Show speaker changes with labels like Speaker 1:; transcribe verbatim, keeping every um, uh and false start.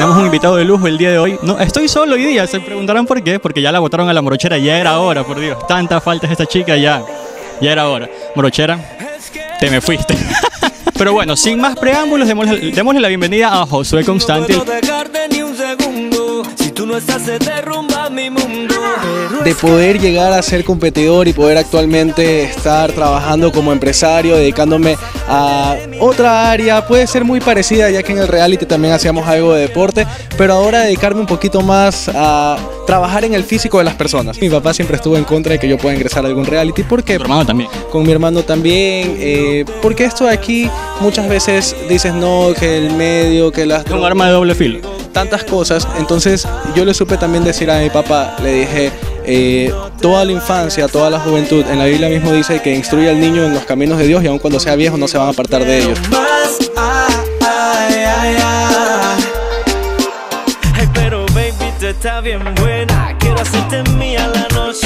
Speaker 1: tenemos un invitado de lujo el día de hoy. No, estoy solo hoy día, se preguntarán por qué, porque ya la botaron a la morochera, ya era hora, por Dios. Tanta falta es esta chica, ya, ya era hora. Morochera, te me fuiste. Pero bueno, sin más preámbulos, démosle, démosle la bienvenida a Josué Constante.
Speaker 2: De poder llegar a ser competidor y poder actualmente estar trabajando como empresario, dedicándome a otra área, puede ser muy parecida, ya que en el reality también hacíamos algo de deporte, pero ahora dedicarme un poquito más a trabajar en el físico de las personas. Mi papá siempre estuvo en contra de que yo pueda ingresar a algún reality, porque
Speaker 1: ¿Tu hermano también?
Speaker 2: Con mi hermano también, eh, porque esto de aquí muchas veces dices no, que el medio, que las...
Speaker 1: Es un arma de doble filo.
Speaker 2: Tantas cosas, entonces yo le supe también decir a mi papá, le dije, eh, toda la infancia, toda la juventud, en la Biblia mismo dice que instruye al niño en los caminos de Dios y aun cuando sea viejo no se van a apartar de ellos.
Speaker 3: Pero baby, tú estás bien buena, quiero hacerte mía la noche